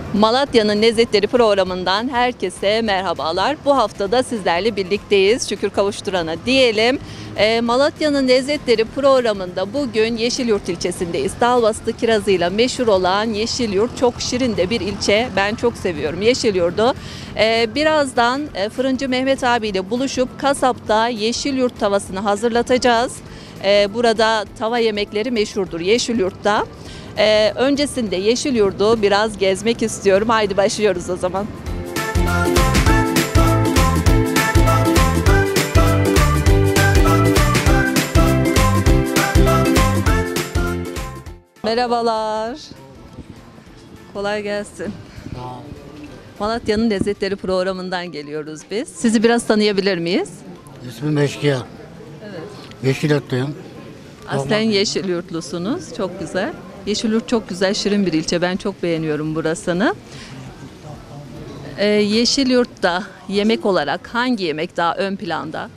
Malatya'nın Lezzetleri programından herkese merhabalar. Bu haftada sizlerle birlikteyiz. Şükür kavuşturana diyelim. Malatya'nın Lezzetleri programında bugün Yeşilyurt ilçesindeyiz. Dalbastı kirazıyla meşhur olan Yeşilyurt çok şirin de bir ilçe. Ben çok seviyorum Yeşilyurt'u. Birazdan fırıncı Mehmet abiyle buluşup kasapta Yeşilyurt tavasını hazırlatacağız. Burada tava yemekleri meşhurdur Yeşilyurt'ta. Öncesinde Yeşilyurt'u biraz gezmek istiyorum. Haydi başlıyoruz o zaman. Merhabalar. Kolay gelsin. Malatya'nın Lezzetleri programından geliyoruz biz. Sizi biraz tanıyabilir miyiz? İsmim Eşkıya. Evet. Yeşilyurtluyum. Aslen Yeşilyurtlusunuz. Çok güzel. Yeşilyurt çok güzel, şirin bir ilçe. Ben çok beğeniyorum burasını. Yeşilyurt'ta yemek olarak hangi yemek daha ön planda?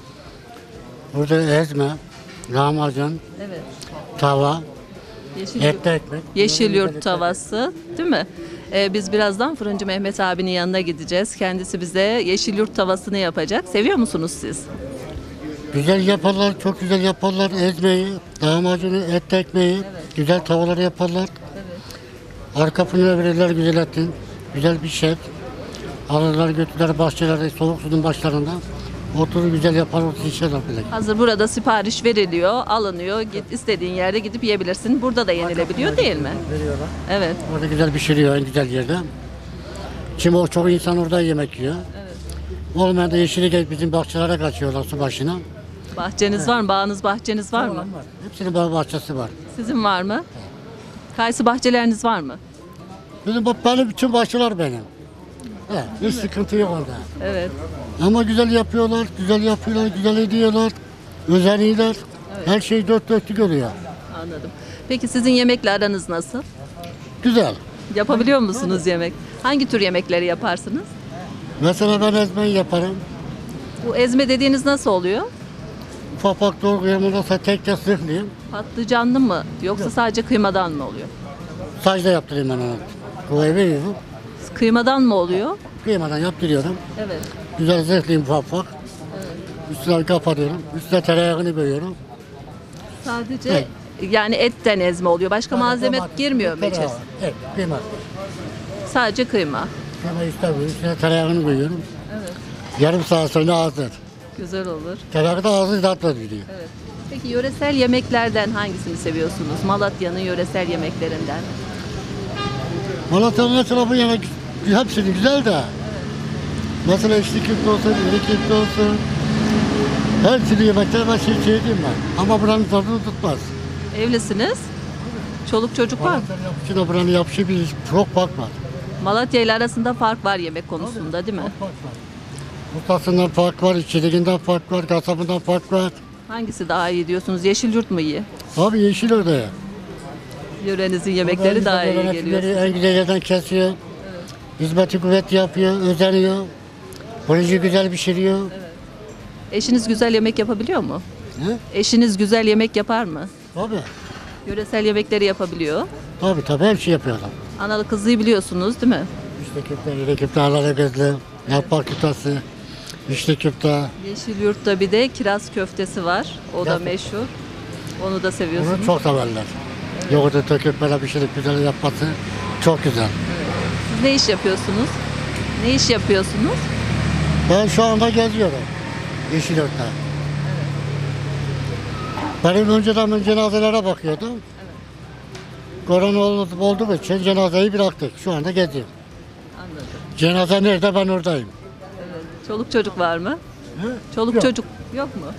Burada ezme, lahmacun, Evet. tava, Yeşilyurt, etli ekmek. Yeşilyurt tavası, değil mi? Biz birazdan fırıncı Mehmet abinin yanına gideceğiz. Kendisi bize Yeşilyurt tavasını yapacak. Seviyor musunuz siz? Güzel yaparlar, çok güzel yaparlar ezmeyi, lahmacunu, etli ekmeği. Güzel tavaları yaparlar. Arka fırına verirler güzel etin. Güzel bir şef. Alırlar götürürler bahçelerde, soğuk suyun başlarında. Oturur güzel yapar, otur içerler bile. Hazır burada sipariş veriliyor, alınıyor. Git istediğin yerde gidip yiyebilirsin. Burada da yenilebiliyor değil mi? Veriyorlar. Evet. Orada güzel pişiriyor en güzel yerde. Şimdi o çok insan orada yemek yiyor. Evet. Olmayan da yeşillik bizim bahçelere kaçıyorlar su başına. Bahçeniz var mı? Bağınız, bahçeniz var mı? Var. Hepsinin bağ bahçesi var. Sizin var mı? Kayısı bahçeleriniz var mı? Benim bütün bahçeler benim. Hiç sıkıntı yok orada. Evet. Ama güzel yapıyorlar, güzel ediyorlar, özeniyorlar. Her şey dört dörtlük oluyor. Anladım. Peki sizin yemekle aranız nasıl? Güzel. Yapabiliyor musunuz yemek? Hangi tür yemekleri yaparsınız? Mesela ben ezmeyi yaparım. Bu ezme dediğiniz nasıl oluyor? Ufak ufak doğrayayım, ondan sonra tek tek sıklayayım. Patlıcanlı mı yoksa sadece kıymadan mı oluyor? Sacda yaptırayım ben onu. Kovaya veriyorum. Kıymadan mı oluyor? Kıymadan yaptırıyorum. Evet. Güzel zırhlayayım ufak ufak. Üstüne kapatıyorum. Üstüne tereyağını koyuyorum. Sadece Evet. yani etten ezme oluyor. Başka malzeme girmiyor mu Tereyağı, içerisine? evet, kıyma. Sadece kıyma. Kıyma üstüne koyuyorum. Üstüne tereyağını koyuyorum. Evet. Yarım saat sonra hazır. Güzel olur. Tereyağı da ağzı tatlı gidiyor. Evet. Peki yöresel yemeklerden hangisini seviyorsunuz? Malatya'nın yöresel yemeklerinden. Malatya'nın etrafı yemek hepsi güzel de. Mesela içli köfte olsun, iri köfte olsun. Her türlü yemekler ben şey diyeyim ben. Ama buranın tadını tutmaz. Evlisiniz? Çoluk çocuk var mı? Malatya'nın yapışı buranın yapışı bir çok fark var. Malatya ile arasında fark var yemek konusunda değil mi? Çok fark var. Mutfağından fark var, içeriğinden fark var, kasabından fark var. Hangisi daha iyi diyorsunuz? Yeşilyurt mu iyi? Abi yeşil orada ya. Yörenizin yemekleri daha iyi geliyor. En güzel yerden kesiyor. Hizmeti kuvvet yapıyor, özeniyor. Polisi güzel pişiriyor. Eşiniz güzel yemek yapabiliyor mu? He? Eşiniz güzel yemek yapar mı? Tabii. Yöresel yemekleri yapabiliyor. Tabii her şey yapıyor adam. Analı kızlıyı biliyorsunuz değil mi? İşte köfte, iri köfte, alala gözlü, yaprak köftesi, işte köfte. Yeşilyurt'ta bir de kiraz köftesi var. O da meşhur. Onu da seviyorsunuz. Bunu çok severler. Yoğurdu töküp böyle pişirip güzel yapması çok güzel. Siz ne iş yapıyorsunuz? Ne iş yapıyorsunuz? Ben şu anda geziyorum Yeşilyurt'ta. Benim önceden ben cenazelere bakıyordum. Korona olduğu için cenazeyi bıraktık. Şu anda geziyorum. Anladım. Cenaze nerede ben oradayım. Çoluk çocuk var mı? Çoluk Yok. çocuk yok mu?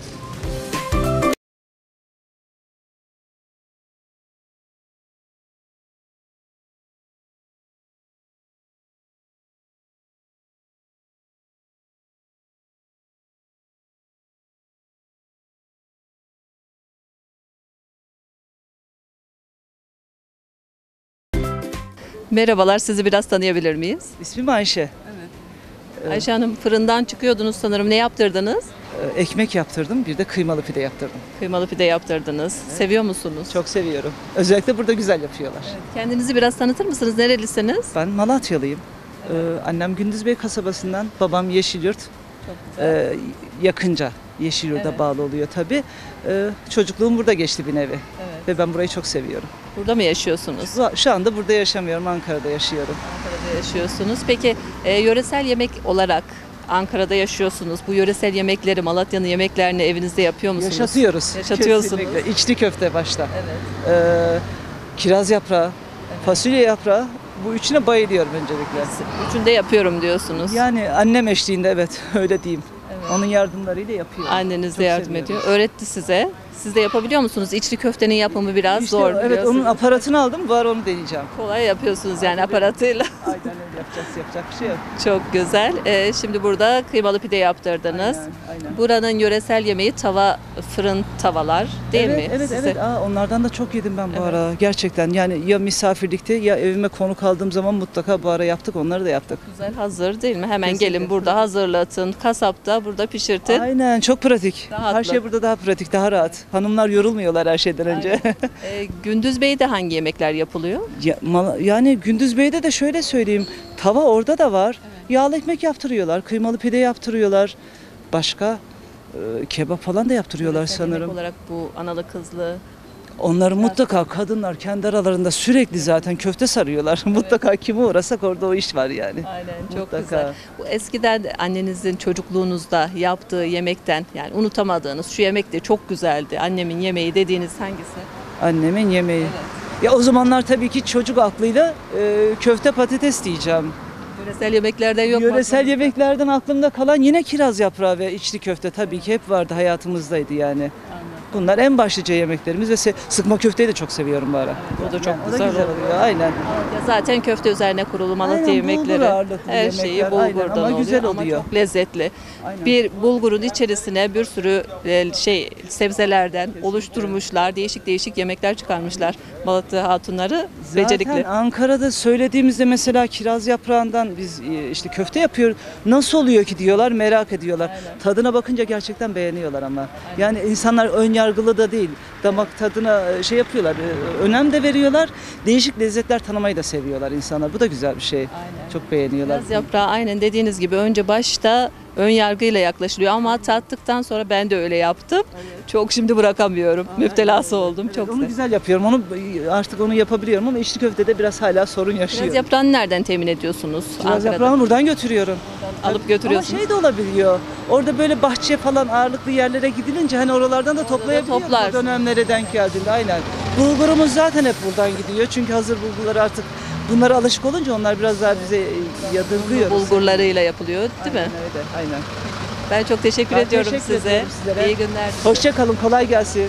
Merhabalar, sizi biraz tanıyabilir miyiz? İsmim Ayşe. Ayşe Hanım, fırından çıkıyordunuz sanırım. Ne yaptırdınız? Ekmek yaptırdım, bir de kıymalı pide yaptırdım. Kıymalı pide yaptırdınız. Seviyor musunuz? Çok seviyorum. Özellikle burada güzel yapıyorlar. Kendinizi biraz tanıtır mısınız? Nerelisiniz? Ben Malatyalıyım. Annem Gündüzbey kasabasından, babam Yeşilyurt. Yakınca Yeşilyurt'a bağlı oluyor tabii. Çocukluğum burada geçti bir nevi. Ve ben burayı çok seviyorum. Burada mı yaşıyorsunuz? Şu anda burada yaşamıyorum, Ankara'da yaşıyorum. Ankara'da yaşıyorsunuz. Peki yöresel yemek olarak Ankara'da yaşıyorsunuz. Bu yöresel yemekleri, Malatya'nın yemeklerini evinizde yapıyor musunuz? Yaşatıyoruz. Yaşatıyorsunuz. Kesinlikle. İçli köfte başta. Evet. Kiraz yaprağı, fasulye yaprağı. Bu üçüne bayılıyorum öncelikle. Üçünü de yapıyorum diyorsunuz. Yani annem eşliğinde evet öyle diyeyim. Onun yardımlarıyla yapıyor. Anneniz de Çok yardım seviyorum. ediyor. Öğretti size. Siz de yapabiliyor musunuz? İçli köftenin yapımı biraz İşte zor. evet biliyorsunuz. onun aparatını aldım. Var onu deneyeceğim. Kolay yapıyorsunuz yani aparatıyla. Aynen öyle yapacağız. Yapacak bir şey yok. Çok güzel. Şimdi burada kıymalı pide yaptırdınız. Aynen. Buranın yöresel yemeği fırın tavalar değil mi? Evet Size- evet. Onlardan da çok yedim ben bu ara. Gerçekten yani ya misafirlikte ya evime konuk aldığım zaman mutlaka bu ara yaptık. Onları da yaptık. Güzel hazır değil mi? Hemen Kesinlikle. gelin burada hazırlatın. Kasapta burada pişirtin. Aynen çok pratik. Rahatlık. Her şey burada daha pratik, daha rahat. Hanımlar yorulmuyorlar her şeyden önce. Gündüz Bey'de hangi yemekler yapılıyor? Yani Gündüz Bey'de de şöyle söyleyeyim. Tava orada da var. Yağlı ekmek yaptırıyorlar. Kıymalı pide yaptırıyorlar. Başka kebap falan da yaptırıyorlar Yöresel yemek sanırım. olarak bu analı kızlı. Onları mutlaka kadınlar kendi aralarında sürekli zaten köfte sarıyorlar. Mutlaka kime uğrasak orada o iş var yani. Aynen çok Mutlaka. güzel. Bu eskiden de annenizin çocukluğunuzda yaptığı yemekten yani unutamadığınız şu yemek de çok güzeldi. Annemin yemeği dediğiniz hangisi? Annemin yemeği. Ya o zamanlar tabii ki çocuk aklıyla köfte patates diyeceğim. Yöresel yemeklerden yok mu? Yöresel yemeklerden aklımda kalan yine kiraz yaprağı ve içli köfte tabii ki hep vardı, hayatımızdaydı yani. Bunlar en başlıca yemeklerimiz ve sıkma köfteyi de çok seviyorum bu ara. O da çok Yani güzel oluyor. oluyor. Aynen. Ya zaten köfte üzerine kurulu Malatya Aynen, yemekleri. bulgur ağırlıklı Her şeyi yemekler, aynen. bulgurdan Ama oluyor güzel ama oluyor. çok lezzetli. Aynen. Bir bulgurun içerisine bir sürü sebzelerden oluşturmuşlar. Değişik değişik yemekler çıkarmışlar. Malatya hatunları becerikli. Zaten Ankara'da söylediğimizde mesela kiraz yaprağından biz işte köfte yapıyoruz. Nasıl oluyor ki diyorlar, merak ediyorlar. Tadına bakınca gerçekten beğeniyorlar ama. Yani insanlar ön yargılı da değil. Damak tadına şey yapıyorlar, önem de veriyorlar. Değişik lezzetler tanımayı da seviyorlar insanlar. Bu da güzel bir şey. Çok beğeniyorlar. Kiraz yaprağı aynen dediğiniz gibi önce başta ön yargıyla yaklaşılıyor ama tattıktan sonra ben de öyle yaptım. Çok şimdi bırakamıyorum. Müptelası oldum. Çok Onu güzel. güzel yapıyorum. Artık onu yapabiliyorum ama içli köftede biraz hala sorun Kiraz yaşıyorum. yaprağını nereden temin ediyorsunuz? Kiraz Ankara'da. yaprağını buradan götürüyorum. Alıp götürüyorsunuz. Ama şey de olabiliyor. Orada böyle bahçe falan ağırlıklı yerlere gidilince hani oralardan da toplayabiliyoruz. toplarsın. O dönemlere denk geldiğinde aynen. Bulgurumuz zaten hep buradan gidiyor. Çünkü hazır bulgurları artık bunlara alışık olunca onlar biraz daha bize yadırgıyor. Bulgurlarıyla yapılıyor değil mi? Aynen öyle. Aynen. Ben çok teşekkür Ben ediyorum teşekkür size. ediyorum sizlere. İyi günler. Hoşça kalın. Kolay gelsin.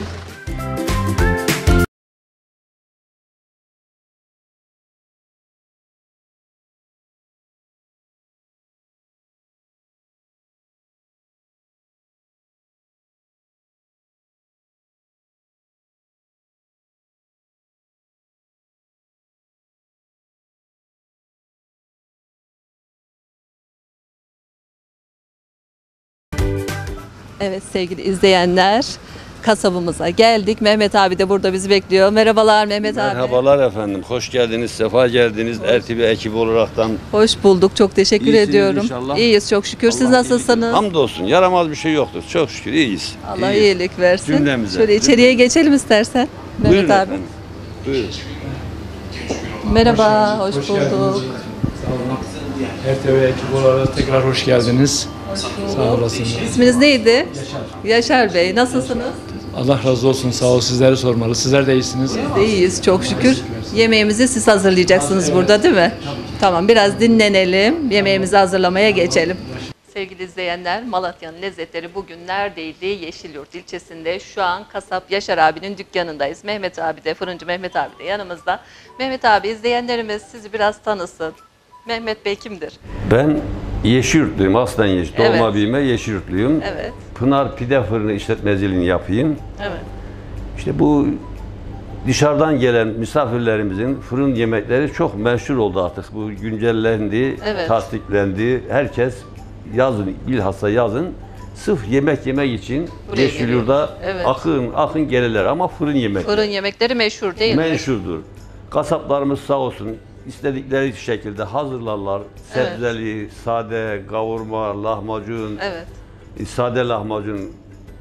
Evet sevgili izleyenler, kasabımıza geldik. Mehmet abi de burada bizi bekliyor. Merhabalar Mehmet abi. Merhabalar efendim, hoş geldiniz, sefa geldiniz. RTV ekibi olaraktan Hoş bulduk. Çok teşekkür İyisiniz ediyorum. inşallah. İyiyiz çok şükür. Siz Allah nasılsınız? iyilik- Hamdolsun, yaramaz bir şey yoktur. Çok şükür iyiyiz. Allah İyiyiz. iyilik versin. Cümlemize. Şöyle içeriye geçelim istersen. Mehmet Buyurun abi. efendim. Buyurun. Merhaba, hoş bulduk. Geldiniz. Sağ olun. RTV ekibi olarak tekrar hoş geldiniz. Sağ olasınız. İsminiz neydi? Yaşar Bey. Nasılsınız? Allah razı olsun. Sağ ol. Sizleri sormalı. Sizler de iyisiniz. İyiyiz çok şükür. Yemeğimizi siz hazırlayacaksınız burada değil mi? Tamam biraz dinlenelim. Yemeğimizi hazırlamaya geçelim. Sevgili izleyenler, Malatya'nın lezzetleri bugün neredeydi? Yeşilyurt ilçesinde. Şu an kasap Yaşar abinin dükkanındayız. Mehmet abi de, fırıncı Mehmet abi de yanımızda. Mehmet abi, izleyenlerimiz sizi biraz tanısın. Mehmet Bey kimdir? Ben Yeşilyurtluyum, aslen doğma Evet. büyüme Yeşilyurtluyum. Evet, Pınar Pide Fırını işletmeciliğini yapayım. evet. İşte bu dışarıdan gelen misafirlerimizin fırın yemekleri çok meşhur oldu artık. Bu güncellendi, Evet. tasdiklendi. Herkes yazın, bilhassa yazın sırf yemek yemek için Buraya Yeşilyurt'a geliyor. Evet. akın gelirler ama fırın yemek. Fırın yemekleri meşhur değil mi? Meşhurdur. Kasaplarımız sağ olsun istedikleri şekilde hazırlarlar. Evet. Sebzeli, sade, kavurma, lahmacun, Evet. sade lahmacun.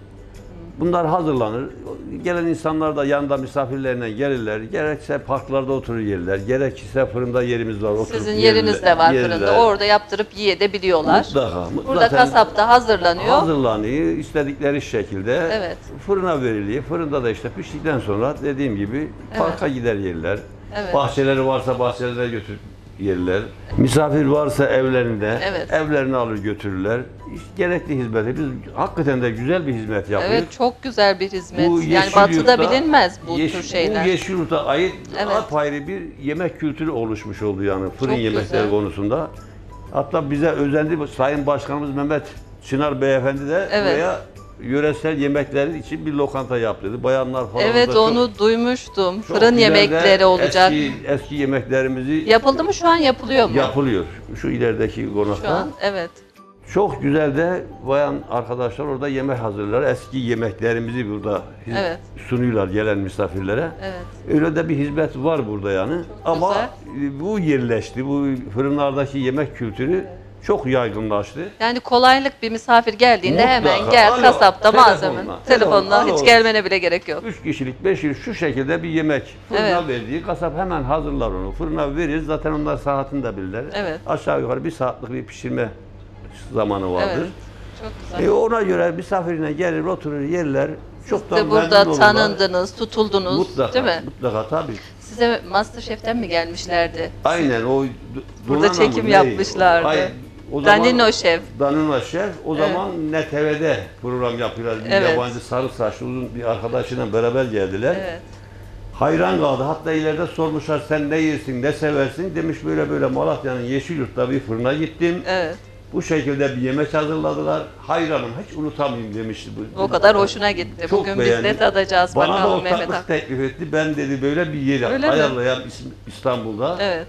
Bunlar hazırlanır. Gelen insanlar da yanında misafirlerine gelirler. Gerekse parklarda oturur yerler. Gerekirse fırında yerimiz var. Oturup Sizin yeriniz de var yerler. fırında. Orada yaptırıp yiyebiliyorlar. Mutlaka. Burada kasapta hazırlanıyor. Hazırlanıyor istedikleri şekilde Evet. fırına veriliyor. Fırında da işte piştikten sonra dediğim gibi parka gider yerler. Evet. Bahçeleri varsa bahçelere götürüp yerler. Misafir varsa evlerinde, Evet. evlerini alır götürürler. Gerekli hizmeti biz hakikaten de güzel bir hizmet yapıyoruz. Evet, çok güzel bir hizmet. Bu Yani batıda Yeşilyurt'ta- bilinmez bu tür şeyler. Bu Yeşilyurt'a ait Evet. apayrı bir yemek kültürü oluşmuş oldu yani fırın Çok yemekleri güzel. konusunda. Hatta bize özendi Sayın Başkanımız Mehmet Çınar Beyefendi de Evet. buraya yöresel yemekler için bir lokanta yaptırdı. Bayanlar falan Evet, da çok- onu duymuştum. çok Fırın güzel de yemekleri olacak. Eski yemeklerimizi Yapıldı mı, şu an yapılıyor mu? yapılıyor. Şu ilerideki konakta. Şu an evet. Çok güzel de bayan arkadaşlar orada yemek hazırlar. Eski yemeklerimizi burada Evet. sunuyorlar gelen misafirlere. Evet. Öyle de bir hizmet var burada yani. Ama bu yerleşti. Bu fırınlardaki yemek kültürü çok yaygınlaştı. Yani kolaylık, bir misafir geldiğinde hemen Mutlaka. gel Alo, kasapta malzeme. telefonla, Telefonla alo. hiç gelmene bile gerek yok. 3 kişilik, 5 kişilik şu şekilde bir yemek fırına Evet. verdiği kasap hemen hazırlar onu. Fırına verir. Zaten onlar saatini de bilirler. Evet. Aşağı yukarı 1 saatlik bir pişirme zamanı vardır. Evet. Çok güzel. Ona göre misafirine gelir, oturur, yerler. Çok Siz da de burada memnun olurlar. tanındınız, tutuldunuz, Mutlaka, değil mi? mutlaka tabii. Size MasterChef'ten mi gelmişlerdi? Aynen o Burada Dunana çekim mı, ne? yapmışlardı. O zaman- Danilo Şef. Danilo Şef. O zaman NTV'de program yapıyorlar. Bir Evet. yabancı sarı saçlı uzun bir arkadaşıyla beraber geldiler. Evet. Hayran kaldı. Hatta ileride sormuşlar sen ne yersin, ne seversin? Demiş böyle böyle Malatya'nın Yeşilyurt'ta bir fırına gittim. Evet. Bu şekilde bir yemek hazırladılar. Hayranım, hiç unutamayayım demişti. Bu. O kadar hoşuna gitti. Çok Bugün biz de beğendim. tadacağız Bana da bakalım Mehmet ortaklık abi. teklif etti. Ben dedi böyle bir yeri Öyle mi? ayarlayan İstanbul'da. Evet.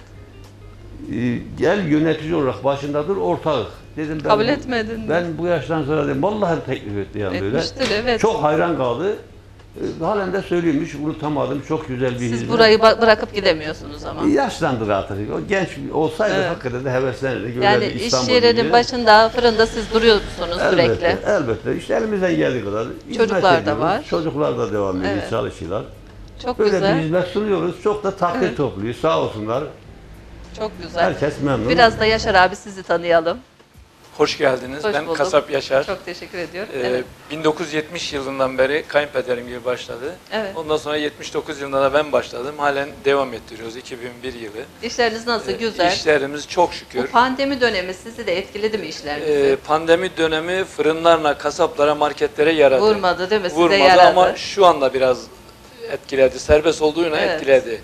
Gel yönetici olarak başındadır ortağız. Dedim ben Kabul bu- etmedin mi? Ben bu yaştan sonra dedim vallahi teklif etti yani böyle. Etmiştir, evet. Çok hayran kaldı. Halen de söylüyorum hiç unutamadım. Çok güzel bir Siz hizmet. burayı bırakıp gidemiyorsunuz ama. Yaşlandı artık. O genç olsaydı Evet. hakikaten de heveslenirdi. Böyle Yani bir iş İstanbul yerinin gibi. başında, fırında siz duruyorsunuz Elbette, sürekli. elbette. İşte elimizden geldiği kadar hizmet Çocuklar da ediyoruz. var. Çocuklar da devam ediyor, Evet. çalışıyorlar. Çok Böyle güzel. bir hizmet sunuyoruz. Çok da takdir Evet. topluyor. Sağ olsunlar. Çok güzel. Herkes memnun. Biraz da Yaşar abi sizi tanıyalım. Hoş geldiniz. Hoş Ben bulduk. Kasap Yaşar. Çok teşekkür ediyorum. Ee, Evet. 1970 yılından beri kayınpederim gibi başladı. Evet. Ondan sonra 79 yılında da ben başladım. Halen devam ettiriyoruz 2001 yılı. İşleriniz nasıl? Güzel. İşlerimiz çok Bu şükür. pandemi dönemi sizi de etkiledi mi işlerinizi? Pandemi dönemi fırınlarla, kasaplara, marketlere yaradı. Vurmadı değil mi? Size Vurmadı yaradı. ama şu anda biraz etkiledi. Serbest olduğuna Evet. etkiledi.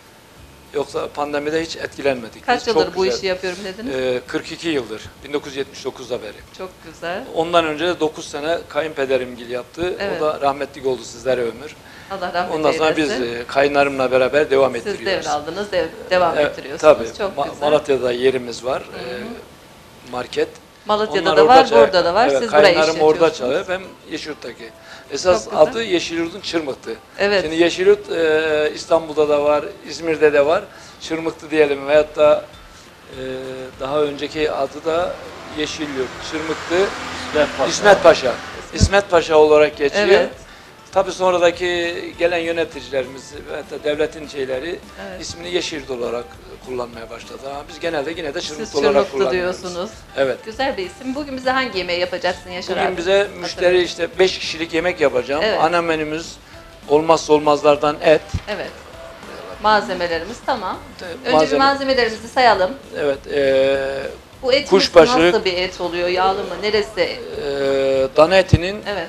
Yoksa pandemide hiç etkilenmedik. Kaç Biz yıldır çok bu güzel. işi yapıyorum dediniz? 42 yıldır. 1979'da beri. Çok güzel. Ondan önce de 9 sene kayınpederimgil yaptı. Evet. O da rahmetlik oldu sizlere ömür. Allah rahmet Ondan sonra biz eylesin. kayınlarımla beraber devam Siz ettiriyoruz. devraldınız, devam Evet, ettiriyorsunuz. tabii. Çok güzel. Malatya'da yerimiz var. Market. Malatya'da Onlar da orada var, çalıyor. burada da var. Evet, Siz burayı kayınlarım orada işletiyorsunuz. çalıyor. Ben Yeşilyurt'taki. Esas Çok güzel. adı Yeşilyurt'un Çırmık'tı. Evet. Şimdi Yeşilyurt İstanbul'da da var, İzmir'de de var. Çırmık'tı diyelim veyahut da daha önceki adı da Yeşilyurt, Çırmık'tı. İsmet Paşa. İsmet Paşa olarak geçiyor. Evet. Tabii sonradaki gelen yöneticilerimiz ve hatta devletin şeyleri Evet. ismini Yeşilyurt olarak kullanmaya başladı. Ama biz genelde yine de Çırmıklı Siz olarak Çırmıklı kullanıyoruz. diyorsunuz. Evet. Güzel bir isim. Bugün bize hangi yemeği yapacaksın Yaşar abi? Bugün bize müşteri işte 5 kişilik yemek yapacağım. Evet. Ana menümüz olmazsa olmazlardan et. Evet. Malzemelerimiz tamam. Önce bir Malzeme- malzemelerimizi sayalım. Evet. Bu et Kuşbaşı. nasıl bir et oluyor? Yağlı mı? Neresi? Dana etinin Evet.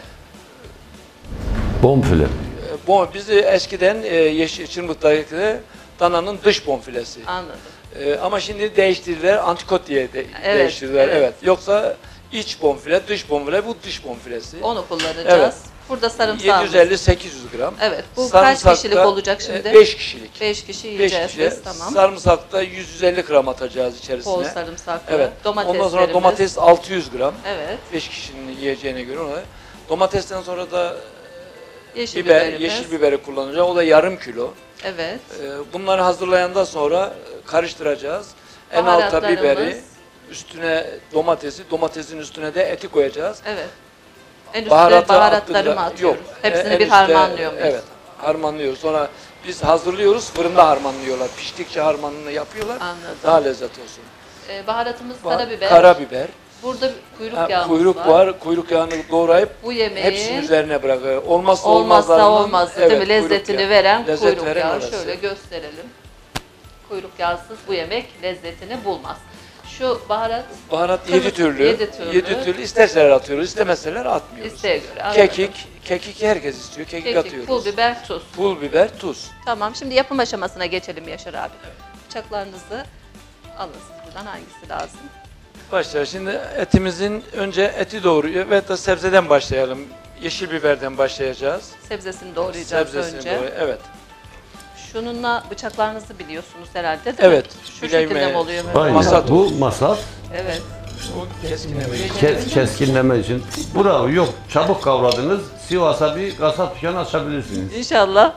Bonfile. bizi eskiden Yeşil Çırmık'taki dananın dış bonfilesi. Anladım. Ama şimdi değiştirdiler, antikot diye Evet, değiştirdiler. evet. Evet. Yoksa iç bonfile, dış bonfile, bu dış bonfilesi. Onu kullanacağız. Evet. Burada sarımsağımız. 750-800 gram. Evet. Bu kaç Sarımsak kişilik da, olacak şimdi? 5 kişilik. 5 kişi 5 yiyeceğiz kişi. biz. Tamam. Sarımsak da 150 gram atacağız içerisine. Bol sarımsaklı. Evet. Domateslerimiz. Ondan sonra domates 600 gram. Evet. 5 kişinin yiyeceğine göre ona. Domatesten sonra da Yeşil biber, biberimiz. yeşil biberi kullanacağız. O da yarım kilo. Evet. Bunları hazırlayandan sonra karıştıracağız. En alta biberi, Baharatlarımız. üstüne domatesi, domatesin üstüne de eti koyacağız. Evet. En üstte Baharatı baharatları mı attıkla- atıyoruz? Yok. Hepsini En bir üstte- harmanlıyor muyuz? Evet. Harmanlıyoruz. Sonra biz hazırlıyoruz, fırında harmanlıyorlar. Piştikçe harmanını yapıyorlar. Anladım. Daha lezzet olsun. Baharatımız Var, karabiber. Karabiber. Burada kuyruk yağımız Kuyruk var. Kuyruk yağını doğrayıp Bu yemeğin hepsinin üzerine bırakıyor. Olmazsa olmazsa olmazlarından, olmazı evet, değil mi? kuyruk Lezzetini yağı. veren Lezzet kuyruk veren yağı. orası. Şöyle gösterelim. Kuyruk yağsız bu yemek lezzetini bulmaz. Şu baharat Baharat Kırmızı- 7 türlü. yedi türlü. 7 türlü. İsterseler atıyoruz, istemeseler atmıyoruz. isteğe göre. Anladım. Kekik herkes istiyor. Kekik atıyoruz. pul biber, tuz. Pul biber, tuz. Tamam, şimdi yapım aşamasına geçelim Yaşar abi. Bıçaklarınızı alın siz buradan, hangisi lazım? Başlayalım. Şimdi etimizin önce eti doğruyor ve da sebzeden başlayalım. Yeşil biberden başlayacağız. Sebzesini doğrayacağız Sebzesini önce. Evet. Şununla bıçaklarınızı biliyorsunuz herhalde değil Evet. mi? Şu Bileyim, şekilde mi oluyor? Aynen. Masat. Bu masat Evet. Bu keskinleme. keskinleme için. Bravo, yok çabuk kavradınız. Sivas'a bir kasap dükkanı açabilirsiniz. İnşallah.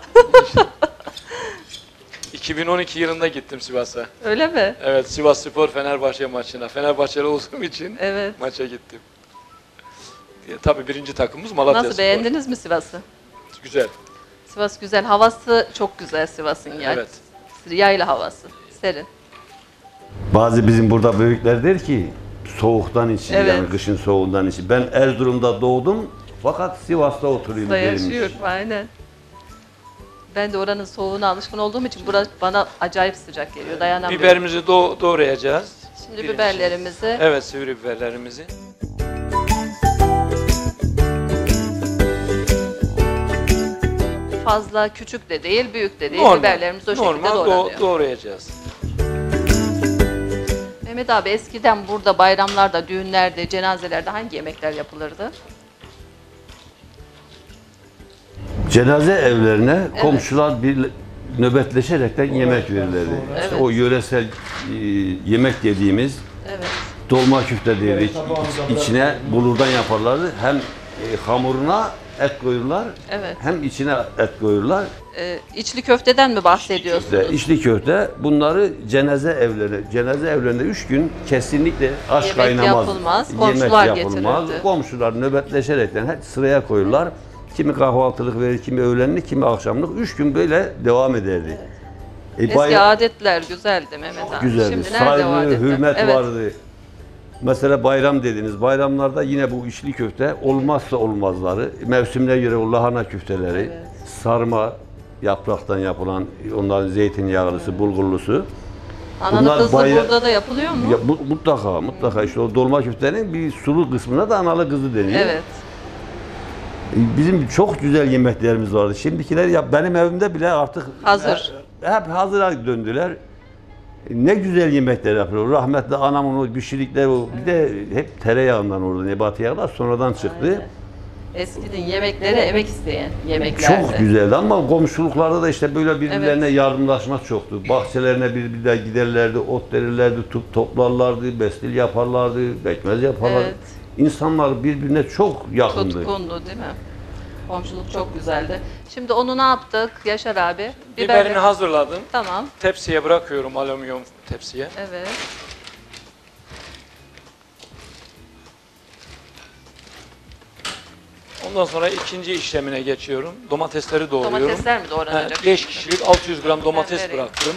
2012 yılında gittim Sivas'a. Öyle mi? Evet, Sivas Spor Fenerbahçe maçına. Fenerbahçeli olduğum için Evet. maça gittim. Tabii birinci takımımız Malatya Nasıl, Spor. beğendiniz mi Sivas'ı? Güzel. Sivas güzel. Havası çok güzel Sivas'ın ya. Evet. Yayla havası. Serin. Bazı bizim burada büyükler der ki soğuktan için, Evet. yani kışın soğuğundan için. Ben Erzurum'da doğdum fakat Sivas'ta oturuyorum Da dermiş. yaşıyor. Aynen. Ben de oranın soğuğuna alışkın olduğum için burası bana acayip sıcak geliyor. Dayanamıyorum. Biberimizi doğrayacağız. Şimdi Birinci. biberlerimizi Evet, sivri biberlerimizi. fazla küçük de değil, büyük de değil. Normal, Biberlerimiz o şekilde normal doğranıyor. doğrayacağız. Mehmet abi, eskiden burada bayramlarda, düğünlerde, cenazelerde hangi yemekler yapılırdı? Cenaze evlerine komşular bir nöbetleşerekten yemek verirlerdi. İşte Evet. o yöresel yemek dediğimiz Evet. dolma küfte derdik. İçine bulurdan yaparlardı. Hem hamuruna et koyurlar, Evet. hem içine et koyurlar. İçli köfteden mi bahsediyorsunuz? İşte içli köfte, bunları cenaze evlerinde 3 gün kesinlikle aş Yemek kaynamaz. yapılmaz, Yemek komşular yapılmaz. getirirdi. Komşular nöbetleşerekten hep sıraya koyurlar. Kimi kahvaltılık verir, kimi öğlenlik, kimi akşamlık. 3 gün böyle devam ederdi. Eski adetler güzeldi Mehmet abi. Güzeldi. Şimdi nerede o Saygı, adetler? hürmet Evet. vardı. Mesela bayram dediniz. Bayramlarda yine bu içli köfte olmazsa olmazları. Mevsimine göre o lahana köfteleri, sarma yapraktan yapılan, onların zeytinyağlısı, bulgurlusu. Analı Bunlar kızlı burada da yapılıyor mu? Ya, mutlaka işte o dolma köftenin bir sulu kısmına da analı kızı deniyor. Evet. Bizim çok güzel yemeklerimiz vardı. Şimdikiler ya benim evimde bile artık Hazır. hep hazıra döndüler. Ne güzel yemekler yapıyor. Rahmetli anamın o pişirdikleri, bir de hep tereyağından orada nebati yağlar sonradan çıktı. Aynen. Eskinin yemekleri emek isteyen yemeklerdi. Çok güzeldi ama komşuluklarda da işte böyle birbirlerine Evet. yardımlaşma çoktu. Bahçelerine birbirine giderlerdi, ot verirlerdi, toplarlardı, bestil yaparlardı, pekmez yaparlardı. Evet. İnsanlar birbirine çok yakındı. Tutkundu değil mi? Komşuluk çok güzeldi. Şimdi onu ne yaptık Yaşar abi? Biberini hazırladım. Tamam. Tepsiye bırakıyorum, alüminyum tepsiye. Evet. Ondan sonra ikinci işlemine geçiyorum. Domatesleri doğruyorum. Domatesler mi doğranacak? 5 kişilik 600 gram domates vereyim. bıraktım.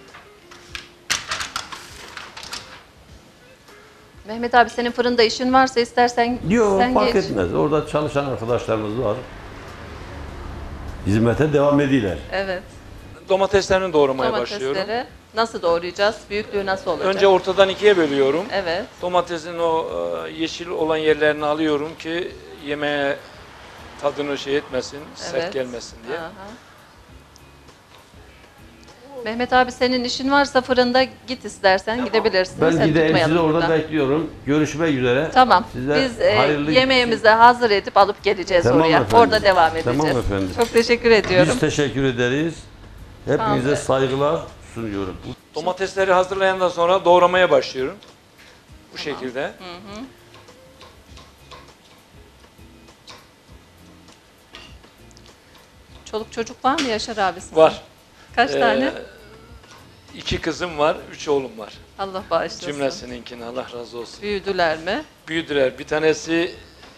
Mehmet abi, senin fırında işin varsa istersen Yok, sen fark geç. etmez. Orada çalışan arkadaşlarımız var. Hizmete devam ediyorlar. Evet. Domateslerini doğramaya başlıyorum. Domatesleri nasıl doğrayacağız? Büyüklüğü nasıl olacak? Önce ortadan ikiye bölüyorum. Evet. Domatesin o yeşil olan yerlerini alıyorum ki yemeğe tadını şey etmesin, sert Evet. gelmesin diye. Aha. Mehmet abi senin işin varsa fırında git istersen gidebilirsin. Ben Sen gideyim, tutmayalım sizi orada burada. bekliyorum. Görüşmek üzere. Tamam. Size Biz hayırlı- yemeğimizi hazır edip alıp geleceğiz Tamam oraya. efendim. Orada devam edeceğiz. Tamam efendim. Çok teşekkür ediyorum. Biz teşekkür ederiz. Hepinize saygılar sunuyorum. Domatesleri hazırlayandan sonra doğramaya başlıyorum. Bu şekilde. Çoluk çocuk var mı Yaşar abi sizin? Var. Kaç tane? 2 kızım var, 3 oğlum var. Allah bağışlasın. Cümlesininkine Allah razı olsun. Büyüdüler mi? Büyüdüler. Bir tanesi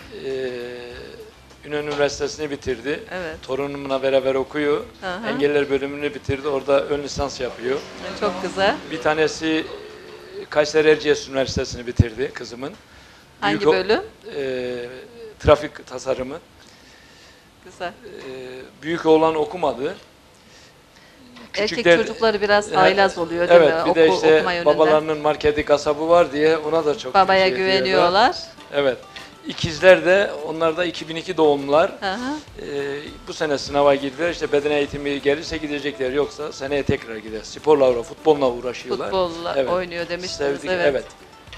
Ünal Üniversitesi'ni bitirdi. Evet. Torunumla beraber okuyor. Hı hı. Engeller bölümünü bitirdi. Orada ön lisans yapıyor. Çok güzel. Bir tanesi Kayseri Erciyes Üniversitesi'ni bitirdi kızımın. Hangi Büyük bölüm? trafik tasarımı. Güzel. Büyük oğlan okumadı. Erkek Küçükler- çocukları biraz haylaz oluyor değil Evet, mi? bir de işte okuma yönünden. babalarının marketi, kasabı var diye ona da çok Babaya şey diyorlar. güveniyorlar. Evet. İkizler de, onlar da 2002 doğumlular. Hı hı. Bu sene sınava girdiler. İşte beden eğitimi gelirse gidecekler, yoksa seneye tekrar gider. Sporla, futbolla uğraşıyorlar. Futbolla Evet. oynuyor demiştiniz. Sevdik, Evet. evet.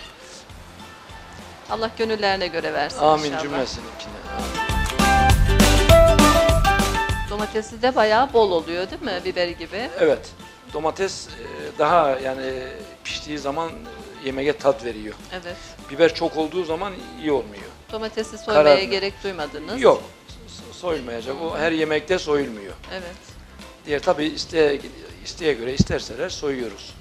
Allah gönüllerine göre versin Amin inşallah. cümlesininkine. Domatesi de bayağı bol oluyor değil mi? Biberi gibi. Evet. Domates daha yani piştiği zaman yemeğe tat veriyor. Evet. Biber çok olduğu zaman iyi olmuyor. Domatesi soymaya Karar- gerek duymadınız. Yok. Soyulmayacak. O her yemekte soyulmuyor. Evet. Diğer tabii isteğe göre isterseler soyuyoruz.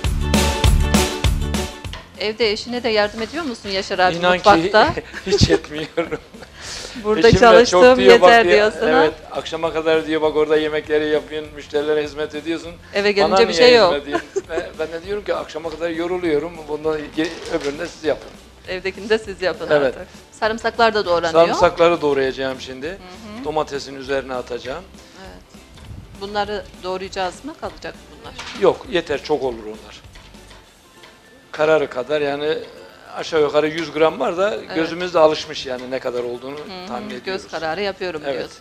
Evde eşine de yardım ediyor musun Yaşar abi İnan mutfakta? ki hiç etmiyorum. Burada Eşim de çok çalıştığım diyor, bak yeter diyor, diyorsun ha. Evet, akşama kadar diyor, bak orada yemekleri yapıyorsun, müşterilere hizmet ediyorsun. Eve Bana gelince bir niye şey yok. hizmet ediyorsun? Ben de diyorum ki akşama kadar yoruluyorum, bundan öbürünü de siz yapın. Evdekini de siz yapın Evet. artık. Sarımsaklar da doğranıyor. Sarımsakları doğrayacağım şimdi. Domatesin üzerine atacağım. Evet. Bunları doğrayacağız mı? Kalacak mı bunlar? Yok, yeter, çok olur onlar. Kararı kadar, yani aşağı yukarı 100 gram var da gözümüz de alışmış yani ne kadar olduğunu tahmin ediyoruz. Göz kararı yapıyorum Evet. diyorsun.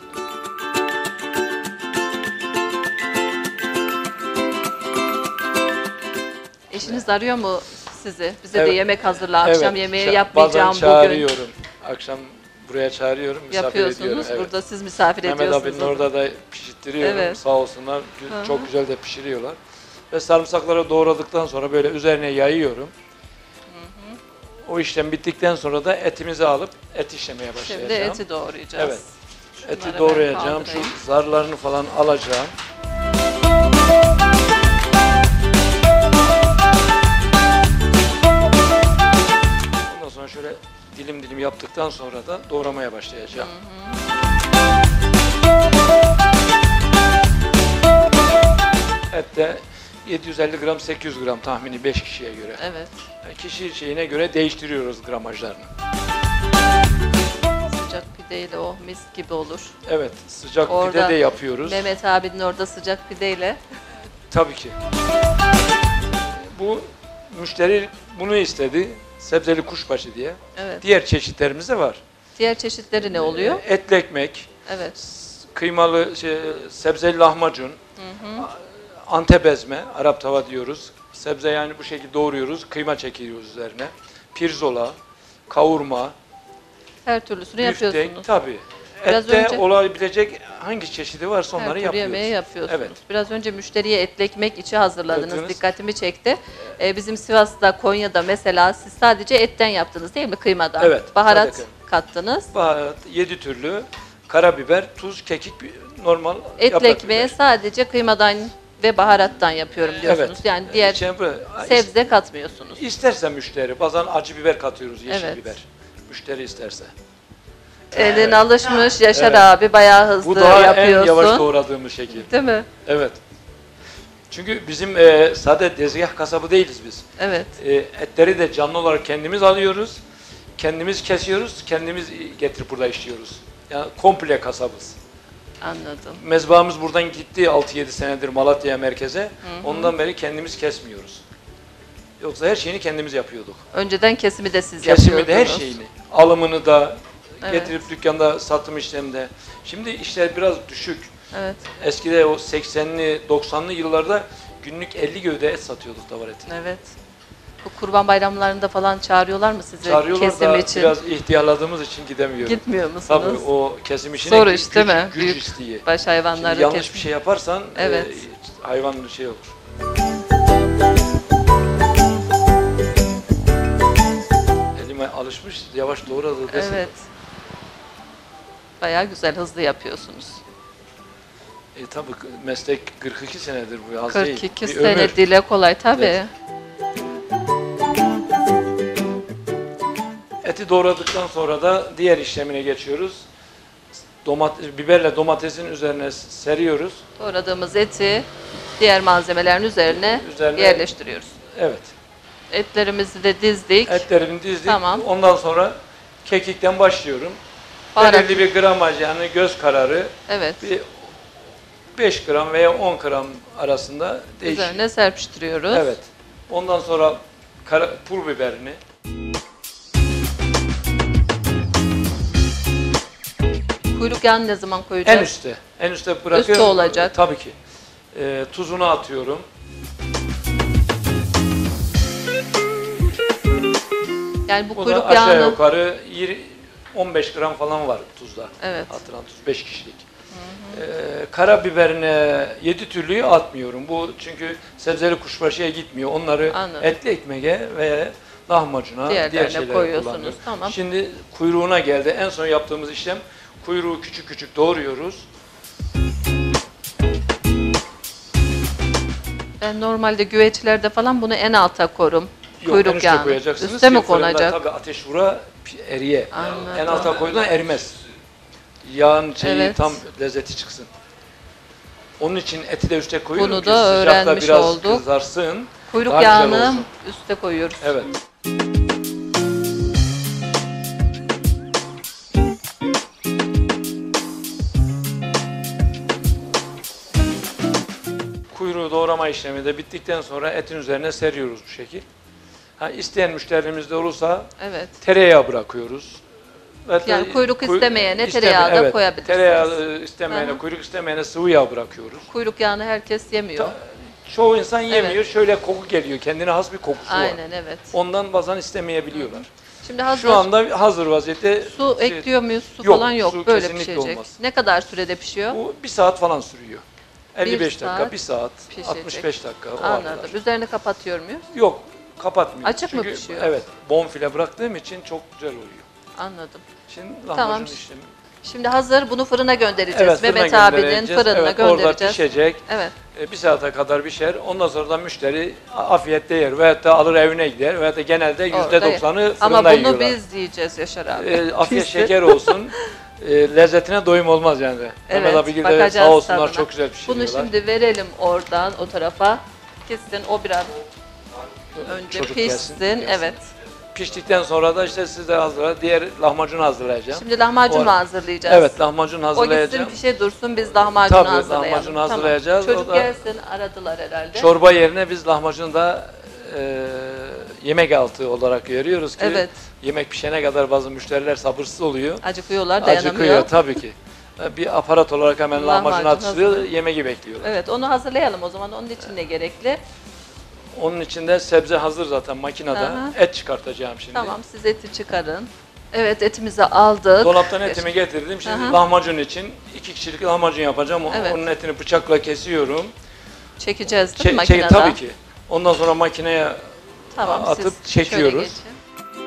Eşiniz arıyor mu sizi? Bize de Evet. yemek hazırla, akşam yemeği yapmayacağım bazen bugün. çağırıyorum. Akşam buraya çağırıyorum, misafir ediyorum. Yapıyorsunuz. Evet. Burada siz misafir Mehmet ediyorsunuz. abinin orada da pişirttiriyorum. Evet. Sağ olsunlar. Çok güzel de pişiriyorlar. Ve sarımsakları doğradıktan sonra böyle üzerine yayıyorum. O işlem bittikten sonra da etimizi alıp et işlemeye başlayacağım. Şimdi eti doğrayacağız. Evet. Şunları Eti ben doğrayacağım. kaldırayım. Şu zarlarını falan alacağım. Ondan sonra şöyle dilim dilim yaptıktan sonra da doğramaya başlayacağım. Et de 750 gram 800 gram tahmini 5 kişiye göre. Evet. Yani kişi şeyine göre değiştiriyoruz gramajlarını. Sıcak pideyle o mis gibi olur. Evet, sıcak Orada pide de yapıyoruz. Mehmet abinin orada sıcak pideyle. Tabii ki. Bu müşteri bunu istedi. Sebzeli kuşbaşı diye. Evet. Diğer çeşitlerimiz de var. Diğer çeşitleri ne oluyor? Etli ekmek, Evet. kıymalı sebzeli lahmacun, Antep ezme, Arap tava diyoruz. Sebze yani bu şekilde doğruyoruz, kıyma çekiyoruz üzerine. Pirzola, kavurma, Her türlüsünü büftek, yapıyorsunuz. tabii. Biraz Ette önce- olabilecek hangi çeşidi varsa Her onları türlü yapıyoruz. yemeği yapıyorsunuz. Evet. Biraz önce müşteriye etli ekmek içi hazırladınız. Yaptınız. Dikkatimi çekti. Bizim Sivas'ta, Konya'da mesela siz sadece etten yaptınız değil mi? Kıymadan. Evet, Baharat sadece. kattınız. Baharat, 7 türlü, karabiber, tuz, kekik, normal Etli yaprak ekmeğe biber. sadece kıymadan ve baharattan yapıyorum diyorsunuz. Evet. Yani diğer sebze katmıyorsunuz. İsterse müşteri, bazen acı biber katıyoruz, yeşil Evet. biber. Müşteri isterse. Elin alışmış Yaşar Evet. abi bayağı hızlı Bu daha yapıyorsun. en yavaş doğradığımız şekil. Değil mi? Evet. Çünkü bizim sade tezgah kasabı değiliz biz. Evet. Etleri de canlı olarak kendimiz alıyoruz. Kendimiz kesiyoruz, kendimiz getirip burada işliyoruz. Yani komple kasabız. Anladım. Mezbahımız buradan gitti 6-7 senedir Malatya merkeze. Ondan beri kendimiz kesmiyoruz. Yoksa her şeyini kendimiz yapıyorduk. Önceden kesimi de siz Kesimi de her yapıyordunuz. şeyini. Alımını da, Evet. getirip dükkanda satım işleminde. Şimdi işler biraz düşük. Evet. Eskide o 80'li 90'lı yıllarda günlük 50 gövde et satıyorduk davar etini. Evet. Bu kurban bayramlarında falan çağırıyorlar mı sizi Çağırıyorlar kesim da için? biraz ihtiyarladığımız için gidemiyorum. Gitmiyor musunuz? Tabii o kesim işine Zor iş değil mi? güç Büyük istiyor. baş hayvanları Şimdi yanlış kesim. bir şey yaparsan Evet. hayvan şey olur. Elime alışmış, yavaş doğradı desin. Evet. Bayağı güzel, hızlı yapıyorsunuz. Tabii meslek 42 senedir bu, az değil. 42 Bir sene ömür. dile kolay tabii. Evet. Eti doğradıktan sonra da diğer işlemine geçiyoruz. Biberle domatesin üzerine seriyoruz. Doğradığımız eti diğer malzemelerin üzerine yerleştiriyoruz. Evet. Etlerimizi de dizdik. Etlerini dizdik. Tamam. Ondan sonra kekikten başlıyorum. Baharat. Belirli bir gramaj, yani göz kararı, Evet. bir 5 gram veya 10 gram arasında değişiyor. Üzerine serpiştiriyoruz. Evet. Ondan sonra pul biberini, Kuyruk yağını ne zaman koyacağız? en üstte. En üstte bırakıyorum. Üstte olacak. Tabii ki. Tuzunu atıyorum. Yani bu Bu da kuyruk aşağı yağını... yukarı 15 gram falan var tuzda. Evet. Atılan tuz 5 kişilik. Karabiberine 7 türlüyü atmıyorum. Bu çünkü sebzeli kuşbaşıya gitmiyor. Onları Anladım. etli ekmeğe ve lahmacuna, diğer Diğerlerine şeylere koyuyorsunuz. kullanıyoruz. Tamam. Şimdi kuyruğuna geldi. En son yaptığımız işlem, kuyruğu küçük küçük doğruyoruz. Ben normalde güveçlerde falan bunu en alta korum. Yok, en Kuyruk üste yağını. koyacaksınız Üste ki mi fırında konacak? tabii ateş vura, eriye. Anladım. En alta koyduğunda erimez. Yağın Evet. tam lezzeti çıksın. Onun için eti de üste koyuyorum Bunu ki da sıcakta öğrenmiş biraz olduk. kızarsın. Kuyruk daha güzel yağını olsun. üste koyuyoruz. Evet. Kuyruğu doğrama işlemi de bittikten sonra etin üzerine seriyoruz bu şekil. İsteyen müşterimiz de olursa Evet. tereyağı bırakıyoruz. Yani kuyruk istemeyene tereyağı da koyabilirsiniz. Tereyağı istemeyene, Hı. kuyruk istemeyene sıvı yağ bırakıyoruz. Kuyruk yağını herkes yemiyor. Çoğu insan yemiyor. Evet. Şöyle koku geliyor. Kendine has bir kokusu var. Aynen, evet. Ondan bazen istemeyebiliyorlar. Şimdi hazır. Şu anda hazır vaziyette. Su ekliyor muyuz? Su Yok, falan yok. su Böyle kesinlikle pişecek. olmaz. Ne kadar sürede pişiyor? Bu 1 saat falan sürüyor. 55 dakika, saat 1 saat, pişecek. 65 dakika o Anladım. aralar. Üzerini kapatıyor muyuz? Yok, kapatmıyor. Açık mı Çünkü, pişiyor? Evet, bonfile bıraktığım için çok güzel oluyor. Anladım. Şimdi Tamam. lahmacun işlemi. Şimdi hazır, bunu fırına göndereceğiz. Evet, fırına Mehmet abinin göndereceğiz. fırınına Evet, orada göndereceğiz. pişecek. Evet. 1 saate kadar pişer. Ondan sonra da müşteri afiyetle yer. Veyahut da alır evine gider. Veyahut da genelde Orada %90'ı fırında Ama bunu yiyorlar. biz yiyeceğiz Yaşar abi. Afiyet Biz de. şeker olsun. Lezzetine doyum olmaz yani. Mehmet abi de bakacağız sağ olsunlar tadına. çok güzel Bunu pişiriyorlar. şimdi verelim oradan o tarafa. Kesin o biraz önce Çocuk pişsin. gelsin. Evet. Piştikten sonra da işte siz de hazırla. Diğer lahmacunu hazırlayacağım. Şimdi lahmacun mu O- hazırlayacağız? Evet, lahmacun O hazırlayacağım. gitsin pişe dursun, biz lahmacunu Tabii, hazırlayalım. lahmacunu hazırlayacağız. Tamam. Çocuk O da- gelsin, aradılar herhalde. Çorba yerine biz lahmacunu da yemek altı olarak veriyoruz ki Evet. yemek pişene kadar bazı müşteriler sabırsız oluyor. Acıkıyorlar, dayanamıyor. Acıkıyor tabii ki. Bir aparat olarak hemen lahmacun Lahmacun atıştırıyor, hazır. yemeği bekliyorlar. Evet, onu hazırlayalım o zaman. Onun için ne gerekli? Onun içinde sebze hazır zaten makinede. Aha. Et çıkartacağım şimdi. Tamam, siz eti çıkarın. Evet, etimizi aldık. Dolaptan etimi getirdim. Şimdi Aha. lahmacun için 2 kişilik lahmacun yapacağım. Evet. Onun etini bıçakla kesiyorum. Çekeceğiz değil mi Çe- makineden? tabii ki. Ondan sonra makineye Tamam, atıp siz şöyle çekiyoruz. geçin.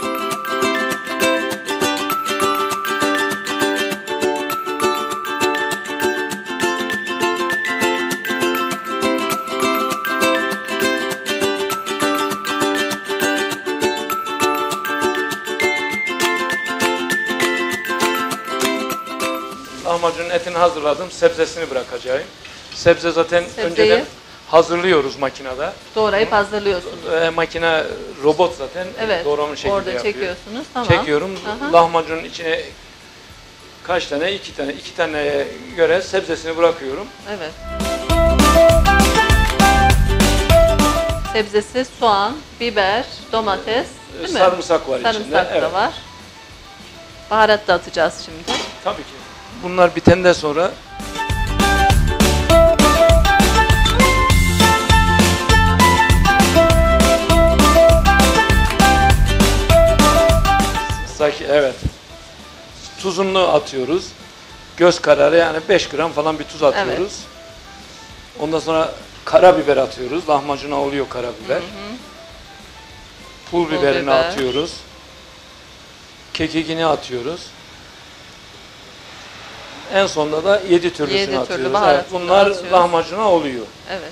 Lahmacunun etini hazırladım. Sebzesini bırakacağım. Sebze zaten Sebzeyi önceden hazırlıyoruz makinede. doğrayıp hazırlıyorsunuz. Makine robot zaten Evet, doğrama şeklinde orada yapıyor. çekiyorsunuz. Tamam. Çekiyorum. Aha. Lahmacunun içine kaç tane? 2 tane. 2 taneye göre sebzesini bırakıyorum. Evet. Sebzesi, soğan, biber, domates, değil mi? Sarımsak var içinde. Sarımsak da Evet. var. Baharat da atacağız şimdi. Tabii ki. Bunlar bitenden sonra Saki, evet. Tuzunu atıyoruz. Göz kararı, yani 5 gram falan bir tuz atıyoruz. Evet. Ondan sonra karabiber atıyoruz. Lahmacuna oluyor karabiber. Pul biberini biber. atıyoruz. Kekikini atıyoruz. En sonunda da 7 türlüsünü 7 türlü atıyoruz. Evet, baharatını bunlar atıyoruz. lahmacuna oluyor. Evet.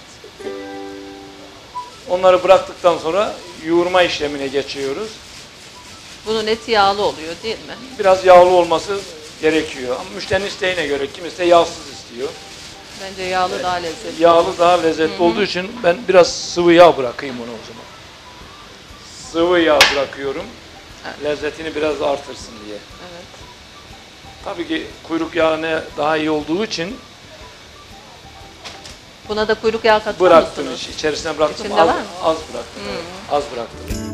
Onları bıraktıktan sonra yoğurma işlemine geçiyoruz. Bunun eti yağlı oluyor değil mi? Biraz yağlı olması gerekiyor. Ama müşterinin isteğine göre kimisi de yağsız istiyor. Bence yağlı daha lezzetli. Yağlı daha lezzetli olduğu için ben biraz sıvı yağ bırakayım onu o zaman. Sıvı yağ bırakıyorum. Lezzetini biraz artırsın diye. Evet. Tabii ki kuyruk yağı daha iyi olduğu için Buna da kuyruk yağı katıyor bıraktım. musunuz? İçerisine bıraktım. İçinde Az, var mı? az bıraktım. Evet, az bıraktım.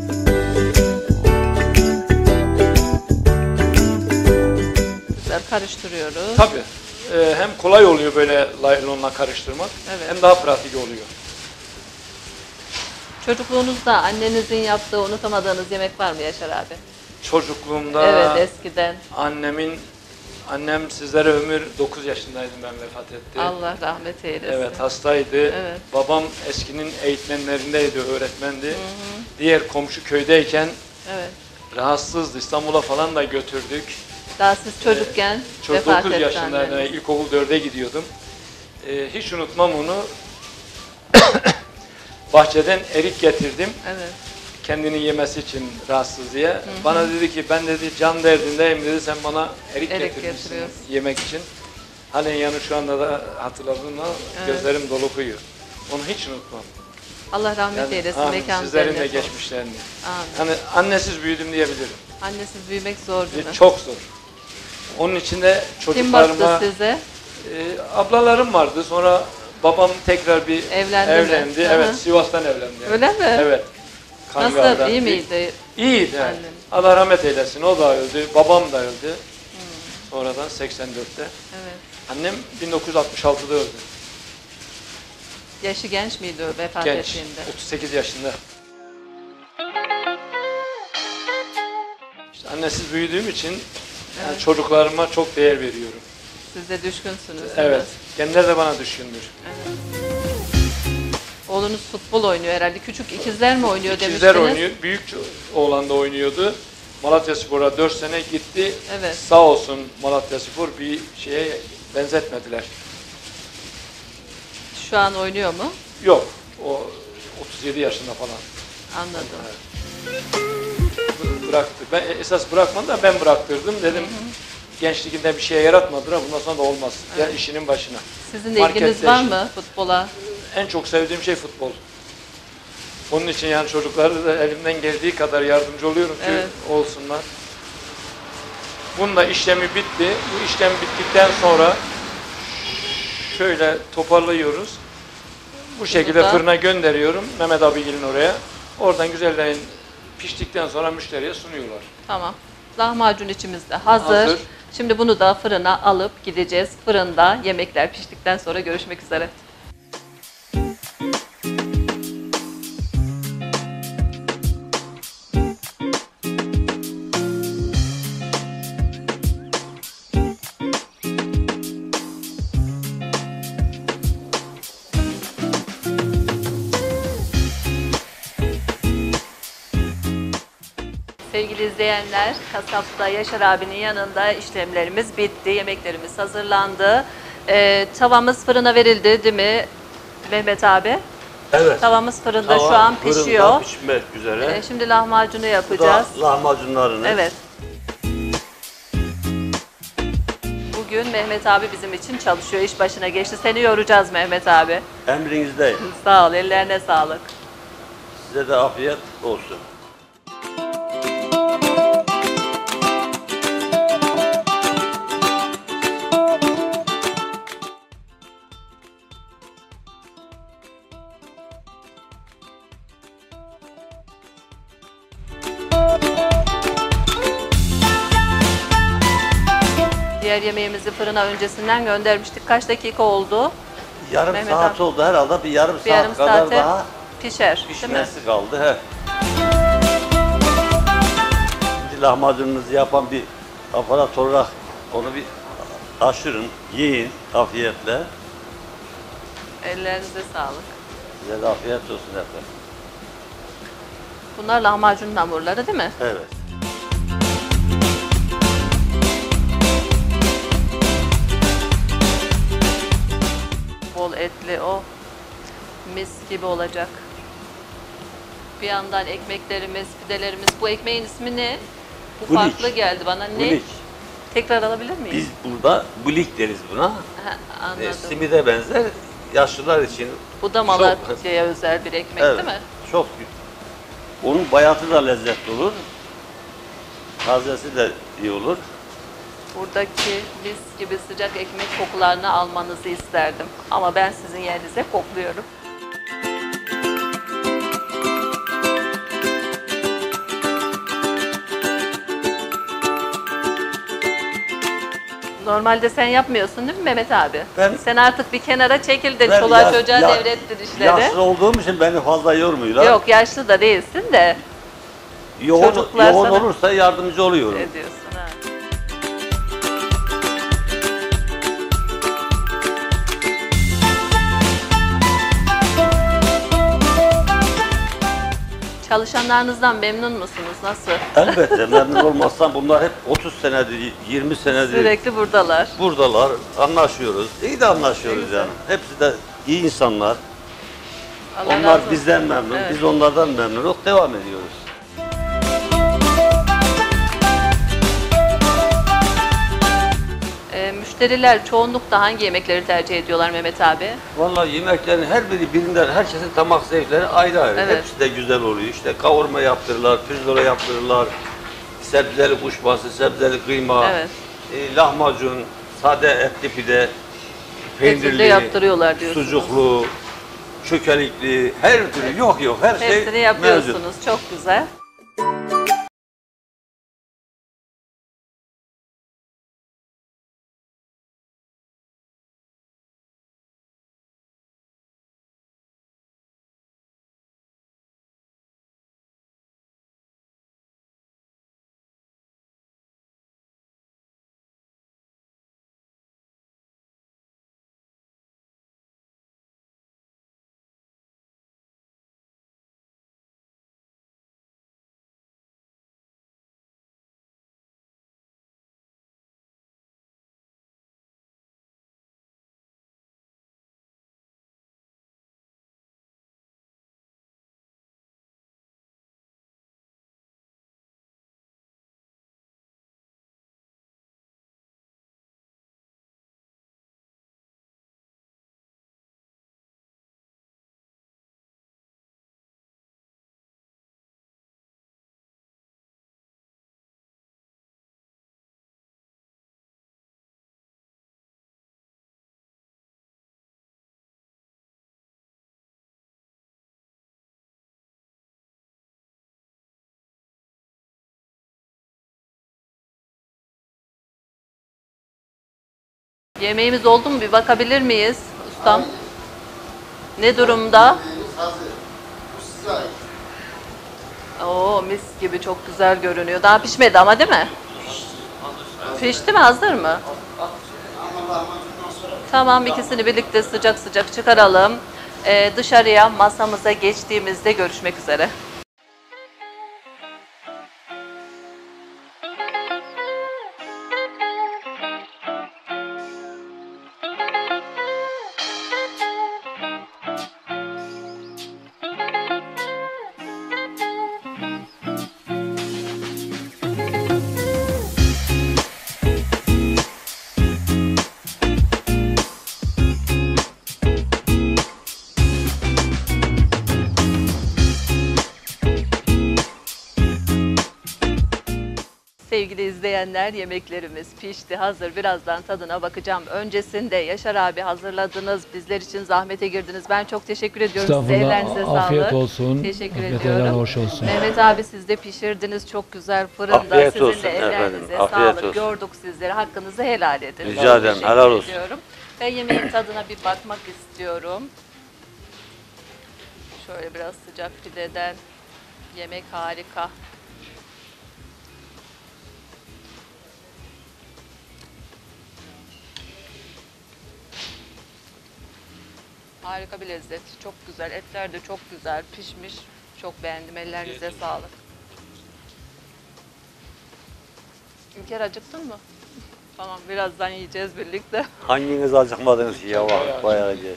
Güzel karıştırıyoruz. Tabii. Hem kolay oluyor böyle laylonla karıştırmak, Evet. hem daha pratik oluyor. Çocukluğunuzda annenizin yaptığı unutamadığınız yemek var mı Yaşar abi? Çocukluğumda Evet, eskiden. annem sizlere ömür 9 yaşındaydım ben vefat etti. Allah rahmet eylesin. Evet, hastaydı. Evet. Babam eskinin eğitmenlerindeydi, öğretmendi. Diğer komşu köydeyken Evet. rahatsızdı. İstanbul'a falan da götürdük. Daha siz çocukken vefat 9 etti yaşındaydım. anneniz. İlkokul 4'e gidiyordum. Hiç unutmam onu. Bahçeden erik getirdim. Evet. Kendini yemesi için rahatsız diye. Bana dedi ki ben dedi can derdindeyim dedi, sen bana erik getirmişsin getiriyorsun. yemek için. Halen yanı şu anda da hatırladığımda gözlerim dolukuyor. Onu hiç unutmam. Allah rahmet eylesin. amin, Mekanı sizlerin de cennet olsun. geçmişlerini. Amin. Hani annesiz büyüdüm diyebilirim. Annesiz büyümek zor değil mi? Çok zor. Onun için de Kim baktı çocuklarıma size? ablalarım vardı. Sonra babam tekrar bir Evlendi mi? evlendi. Hı hı. Evet, Sivas'tan evlendi. Öyle mi? Evet. Nasıl? Kangal'dan. İyi miydi? İyiydi. Evet. Annem. Allah rahmet eylesin. O da öldü. Babam da öldü. Sonradan 84'te. Evet. Annem 1966'da öldü. Yaşı genç miydi o vefat Genç. ettiğinde? 38 yaşında. İşte annesiz büyüdüğüm için yani çocuklarıma çok değer veriyorum. Siz de düşkünsünüz değil Evet. mi? Kendileri de bana düşkündür. Oğlunuz futbol oynuyor herhalde. Küçük ikizler mi oynuyor İkizler demiştiniz? oynuyor. Büyük oğlan da oynuyordu. Malatyaspor'a 4 sene gitti. Evet. Sağ olsun Malatyaspor bir şeye benzetmediler. Şu an oynuyor mu? Yok. O 37 yaşında falan. Anladım. Bıraktı. Ben esas bırakmadı da ben bıraktırdım. Dedim gençliğinde bir şeye yaratmadılar. Bundan sonra da olmaz. Gel işinin başına. Sizin de Markette ilginiz var işin. mı futbola? En çok sevdiğim şey futbol. Onun için yani çocuklara da elimden geldiği kadar yardımcı oluyorum ki Evet. olsunlar. Bunun da işlemi bitti. Bu işlem bittikten sonra şöyle toparlıyoruz. Bu şekilde da- fırına gönderiyorum Mehmet abigilin oraya. Oradan güzellerin piştikten sonra müşteriye sunuyorlar. Tamam. Lahmacun içimiz de hazır. Hazır. Şimdi bunu da fırına alıp gideceğiz. Fırında yemekler piştikten sonra görüşmek üzere. Sevgili izleyenler, kasapta Yaşar abinin yanında işlemlerimiz bitti, yemeklerimiz hazırlandı. Tavamız fırına verildi değil mi Mehmet abi? Evet. Tavamız fırında şu an pişiyor. pişmek üzere. Şimdi lahmacunu Bu da yapacağız. lahmacunlarını. Evet. Bugün Mehmet abi bizim için çalışıyor, iş başına geçti. Seni yoracağız Mehmet abi. Emrinizdeyim. Sağ ol, ellerine sağlık. Size de afiyet olsun. Diğer yemeğimizi fırına öncesinden göndermiştik. Kaç dakika oldu? Yarım Mehmet saat abi. oldu herhalde. Bir yarım Bir saat yarım kadar saate daha pişer, değil mi? pişmesi kaldı. He. Şimdi lahmacununuzu yapan bir aparat olarak onu bir aşırın, yiyin afiyetle. Ellerinize sağlık. Size de afiyet olsun efendim. Bunlar lahmacunun hamurları değil mi? Evet. Bol etli o. Mis gibi olacak. Bir yandan ekmeklerimiz, pidelerimiz. Bu ekmeğin ismi ne? Bu Bulik. farklı geldi bana. Ne? Bulik. Tekrar alabilir miyim? Biz burada bulik deriz buna. Ha, anladım. Simide benzer. Yaşlılar için. Bu da Malatya'ya özel bir ekmek Evet, değil mi? çok. Onun bayatı da lezzetli olur. Tazesi de iyi olur. Buradaki mis gibi sıcak ekmek kokularını almanızı isterdim. Ama ben sizin yerinize kokluyorum. Normalde sen yapmıyorsun değil mi Mehmet abi? Sen artık bir kenara çekildin, çoluğa çocuğa devrettin işleri. Yaşlı olduğum için beni fazla yormuyorlar. Yok, yaşlı da değilsin de Yoğun çocuklar sana- olursa yardımcı oluyorum. ediyorsun. Ha. Çalışanlarınızdan memnun musunuz? Nasıl? Elbette memnun olmazsam bunlar hep 30 senedir, 20 senedir Sürekli buradalar. buradalar. Anlaşıyoruz. İyi de anlaşıyoruz güzel. yani. Hepsi de iyi insanlar. Allah razı Onlar olsun. bizden memnun, Evet. biz onlardan memnunuz. Devam ediyoruz. Müşteriler çoğunlukla hangi yemekleri tercih ediyorlar Mehmet abi? Vallahi yemeklerin her biri birinden, herkesin damak zevkleri ayrı ayrı. Evet. Hepsi de güzel oluyor. İşte kavurma yaptırırlar, pirzola yaptırırlar, sebzeli kuşbaşı, sebzeli kıyma, Evet. Lahmacun, sade etli pide, Hepsini de peynirli, yaptırıyorlar diyorsunuz. sucuklu, çökelikli, her türlü yok her şey Hepsini yapıyorsunuz. mevcut. Çok güzel. Yemeğimiz oldu mu? Bir bakabilir miyiz ustam? Ne durumda? Oo, mis gibi çok güzel görünüyor. Daha pişmedi ama değil mi? Pişti mi? Hazır mı? Tamam, ikisini birlikte sıcak sıcak çıkaralım. Dışarıya masamıza geçtiğimizde görüşmek üzere. Sevgili izleyenler, yemeklerimiz pişti, hazır. Birazdan tadına bakacağım. Öncesinde Yaşar abi hazırladınız, bizler için zahmete girdiniz. Ben çok teşekkür ediyorum size. Ellerinize Estağfurullah, afiyet sağlık. olsun. Teşekkür Afiyet ediyorum. helal hoş olsun. Mehmet abi, siz de pişirdiniz çok güzel fırında. Afiyet Sizin olsun de efendim, ellerinize afiyet sağlık. olsun. Gördük sizleri. Hakkınızı helal edin. Rica Çok ederim, teşekkür helal olsun. ediyorum. Ben yemeğin tadına bir bakmak istiyorum. Şöyle biraz sıcak pideden. Yemek harika. Harika bir lezzet. Çok güzel. Etler de çok güzel pişmiş. Çok beğendim. Ellerinize sağlık. İlker acıktın mı? Tamam, birazdan yiyeceğiz birlikte. Hanginiz acıkmadınız ki ya? Bayağı yiyeceğiz.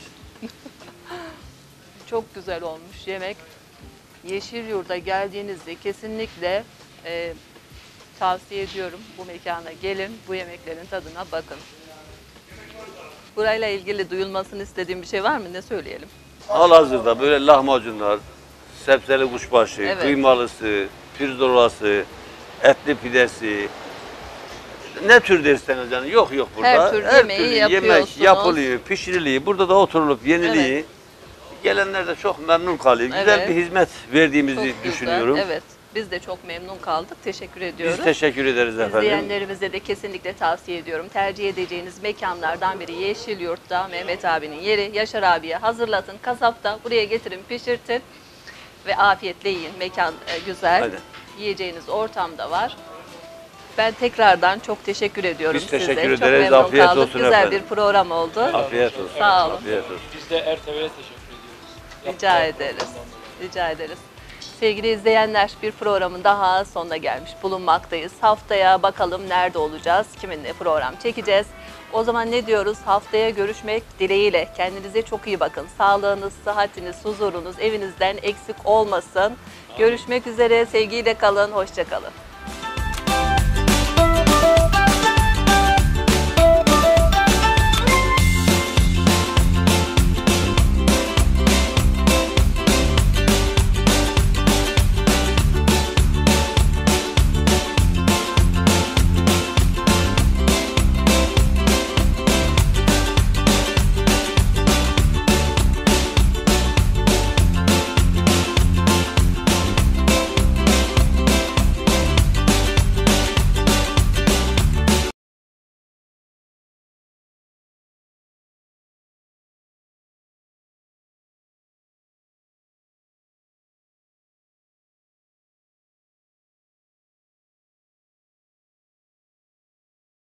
Çok güzel olmuş yemek. Yeşilyurt'a geldiğinizde kesinlikle tavsiye ediyorum. Bu mekana gelin, bu yemeklerin tadına bakın. Burayla ilgili duyulmasını istediğim bir şey var mı? Ne söyleyelim? Halihazırda böyle lahmacunlar, sebzeli kuşbaşı, Evet. kıymalısı, pirzolası, etli pidesi, ne tür derseniz yani yok burada. Her tür yemeği türlü yapıyorsunuz. yemek yapılıyor, pişiriliyor. Burada da oturulup yeniliyor. Evet. Gelenler de çok memnun kalıyor. Güzel Evet. bir hizmet verdiğimizi Çok güzel. düşünüyorum. Evet. Biz de çok memnun kaldık. Teşekkür ediyoruz. Biz teşekkür ederiz efendim. İzleyenlerimize de kesinlikle tavsiye ediyorum. Tercih edeceğiniz mekanlardan biri Yeşilyurt'ta Mehmet abinin yeri. Yaşar abiye hazırlatın. Kasapta buraya getirin, pişirtin ve afiyetle yiyin. Mekan güzel. Aynen. Yiyeceğiniz ortamda var. Ben tekrardan çok teşekkür ediyorum Biz size. teşekkür Çok ederiz. memnun Afiyet kaldık. olsun Güzel efendim. bir program oldu. Afiyet olsun. Sağ olun. Afiyet olsun. Biz de RTV'ye teşekkür ediyoruz. Rica ederiz. Rica ederiz. Sevgili izleyenler, bir programın daha sonuna gelmiş bulunmaktayız. Haftaya bakalım nerede olacağız, kiminle program çekeceğiz. O zaman ne diyoruz? Haftaya görüşmek dileğiyle. Kendinize çok iyi bakın. Sağlığınız, sıhhatiniz, huzurunuz evinizden eksik olmasın. Görüşmek üzere. Sevgiyle kalın. Hoşça kalın.